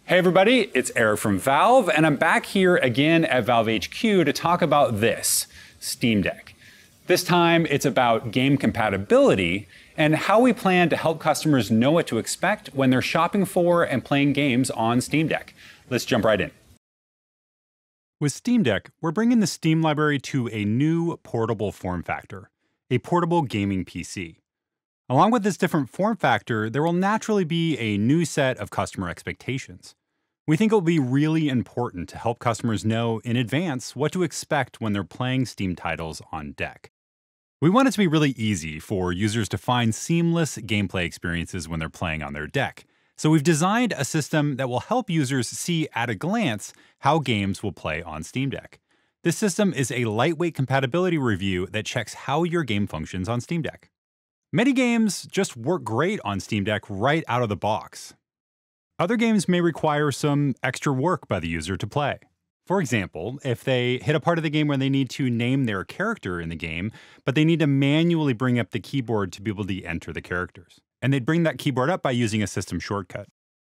Hey everybody, it's Eric from Valve, and I'm back here again at Valve HQ to talk about this, Steam Deck. This time it's about game compatibility and how we plan to help customers know what to expect when they're shopping for and playing games on Steam Deck. Let's jump right in. With Steam Deck, we're bringing the Steam library to a new portable form factor, a portable gaming PC. Along with this different form factor, there will naturally be a new set of customer expectations. We think it will be really important to help customers know in advance what to expect when they're playing Steam titles on Deck. We want it to be really easy for users to find seamless gameplay experiences when they're playing on their Deck. So we've designed a system that will help users see at a glance how games will play on Steam Deck. This system is a lightweight compatibility review that checks how your game functions on Steam Deck. Many games just work great on Steam Deck right out of the box. Other games may require some extra work by the user to play. For example, if they hit a part of the game where they need to name their character in the game, but they need to manually bring up the keyboard to be able to enter the characters. And they'd bring that keyboard up by using a system shortcut.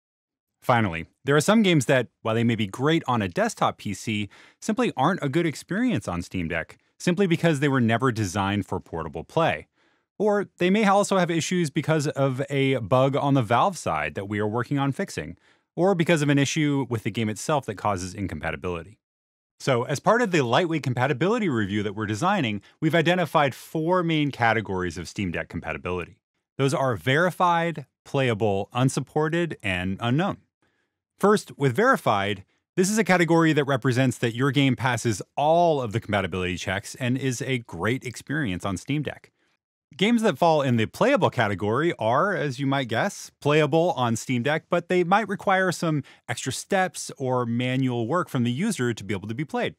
Finally, there are some games that, while they may be great on a desktop PC, simply aren't a good experience on Steam Deck, simply because they were never designed for portable play. Or they may also have issues because of a bug on the Valve side that we are working on fixing, or because of an issue with the game itself that causes incompatibility. So, as part of the lightweight compatibility review that we're designing, we've identified 4 main categories of Steam Deck compatibility. Those are verified, playable, unsupported, and unknown. First, with verified, this is a category that represents that your game passes all of the compatibility checks and is a great experience on Steam Deck. Games that fall in the playable category are, as you might guess, playable on Steam Deck, but they might require some extra steps or manual work from the user to be able to be played.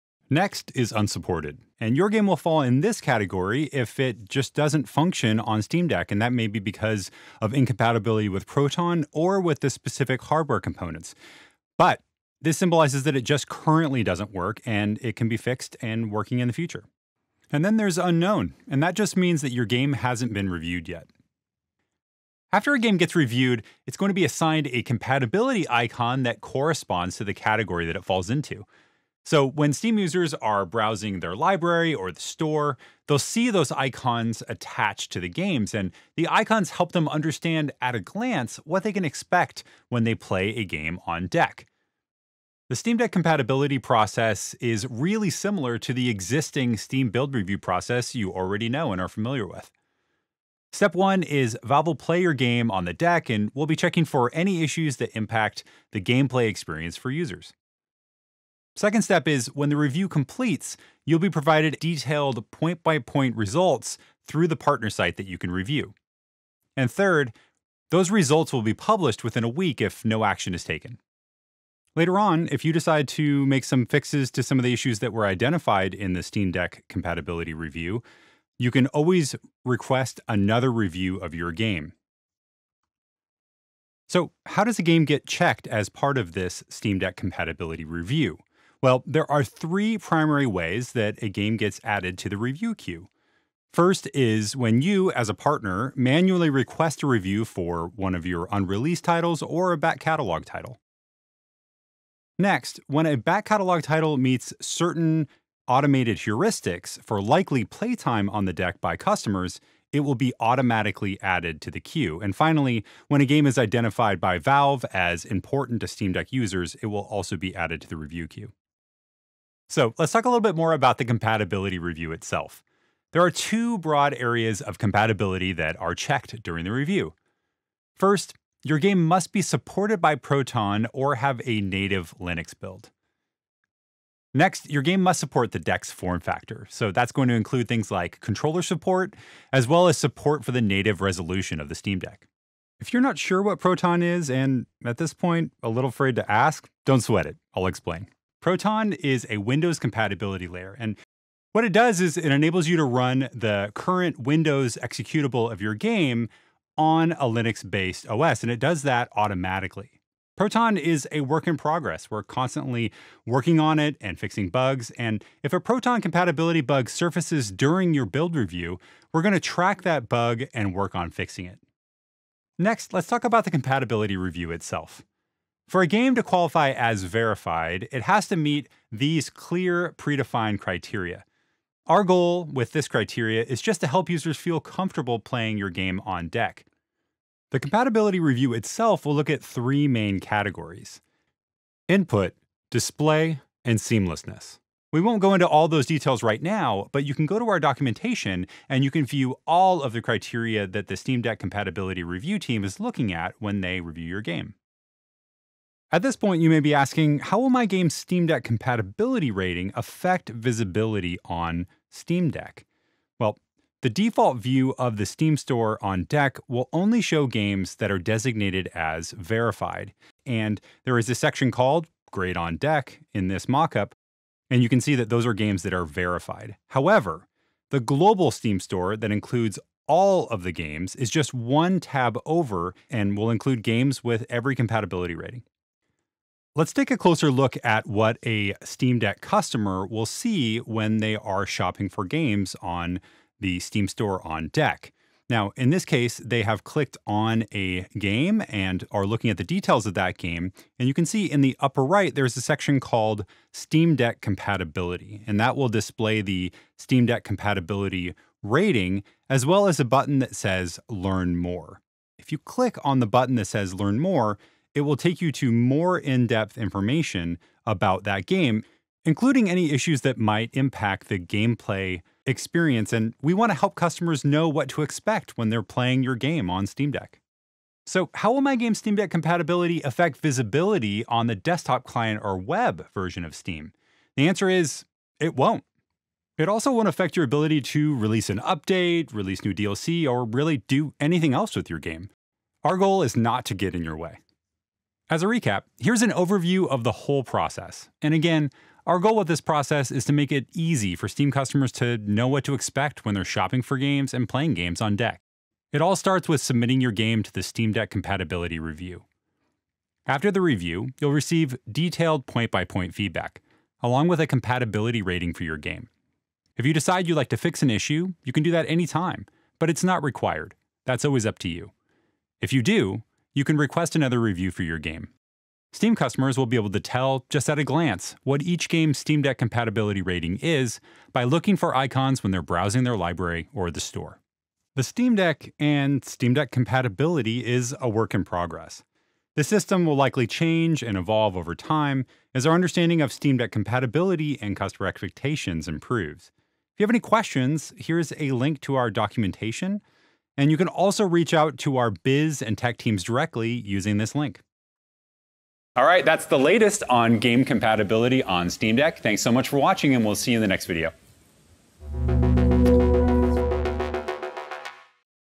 Next is unsupported, and your game will fall in this category if it just doesn't function on Steam Deck, and that may be because of incompatibility with Proton or with the specific hardware components. But this symbolizes that it just currently doesn't work, and it can be fixed and working in the future. And then there's unknown, and that just means that your game hasn't been reviewed yet. After a game gets reviewed, it's going to be assigned a compatibility icon that corresponds to the category that it falls into. So when Steam users are browsing their library or the store, they'll see those icons attached to the games, and the icons help them understand at a glance what they can expect when they play a game on Deck. The Steam Deck compatibility process is really similar to the existing Steam build review process you already know and are familiar with. Step 1 is Valve will play your game on the Deck, and we'll be checking for any issues that impact the gameplay experience for users. Second step is when the review completes, you'll be provided detailed point-by-point results through the partner site that you can review. And third, those results will be published within a week if no action is taken. Later on, if you decide to make some fixes to some of the issues that were identified in the Steam Deck compatibility review, you can always request another review of your game. So, how does a game get checked as part of this Steam Deck compatibility review? Well, there are 3 primary ways that a game gets added to the review queue. First is when you, as a partner, manually request a review for one of your unreleased titles or a back catalog title. Next, when a back catalog title meets certain automated heuristics for likely playtime on the Deck by customers, it will be automatically added to the queue. And finally, when a game is identified by Valve as important to Steam Deck users, it will also be added to the review queue. So let's talk a little bit more about the compatibility review itself. There are 2 broad areas of compatibility that are checked during the review. First, your game must be supported by Proton or have a native Linux build. Next, your game must support the Deck's form factor. So that's going to include things like controller support, as well as support for the native resolution of the Steam Deck. If you're not sure what Proton is, and at this point, a little afraid to ask, don't sweat it. I'll explain. Proton is a Windows compatibility layer, and what it does is it enables you to run the current Windows executable of your game on a Linux-based OS, and it does that automatically. Proton is a work in progress. We're constantly working on it and fixing bugs, and if a Proton compatibility bug surfaces during your build review, we're going to track that bug and work on fixing it. Next, let's talk about the compatibility review itself. For a game to qualify as verified, it has to meet these clear, predefined criteria. Our goal with this criteria is just to help users feel comfortable playing your game on deck. The compatibility review itself will look at three main categories: input, display, and seamlessness. We won't go into all those details right now, but you can go to our documentation and you can view all of the criteria that the Steam Deck compatibility review team is looking at when they review your game. At this point, you may be asking, how will my game's Steam Deck compatibility rating affect visibility on Steam Deck? Well, the default view of the Steam Store on deck will only show games that are designated as verified. And there is a section called Grade on Deck in this mockup, and you can see that those are games that are verified. However, the global Steam Store that includes all of the games is just one tab over and will include games with every compatibility rating. Let's take a closer look at what a Steam Deck customer will see when they are shopping for games on the Steam Store on deck. Now, in this case, they have clicked on a game and are looking at the details of that game. And you can see in the upper right, there's a section called Steam Deck Compatibility, and that will display the Steam Deck compatibility rating, as well as a button that says Learn More. If you click on the button that says Learn More, it will take you to more in-depth information about that game, including any issues that might impact the gameplay experience. And we want to help customers know what to expect when they're playing your game on Steam Deck. So how will my game's Steam Deck compatibility affect visibility on the desktop client or web version of Steam? The answer is, it won't. It also won't affect your ability to release an update, release new DLC, or really do anything else with your game. Our goal is not to get in your way. As a recap, here's an overview of the whole process. And again, our goal with this process is to make it easy for Steam customers to know what to expect when they're shopping for games and playing games on deck. It all starts with submitting your game to the Steam Deck compatibility review. After the review, you'll receive detailed point-by-point feedback, along with a compatibility rating for your game. If you decide you'd like to fix an issue, you can do that anytime, but it's not required. That's always up to you. If you do, you can request another review for your game. Steam customers will be able to tell, just at a glance, what each game's Steam Deck compatibility rating is by looking for icons when they're browsing their library or the store. The Steam Deck and Steam Deck compatibility is a work in progress. The system will likely change and evolve over time as our understanding of Steam Deck compatibility and customer expectations improves. If you have any questions, here's a link to our documentation, and you can also reach out to our biz and tech teams directly using this link. All right, that's the latest on game compatibility on Steam Deck. Thanks so much for watching, and we'll see you in the next video.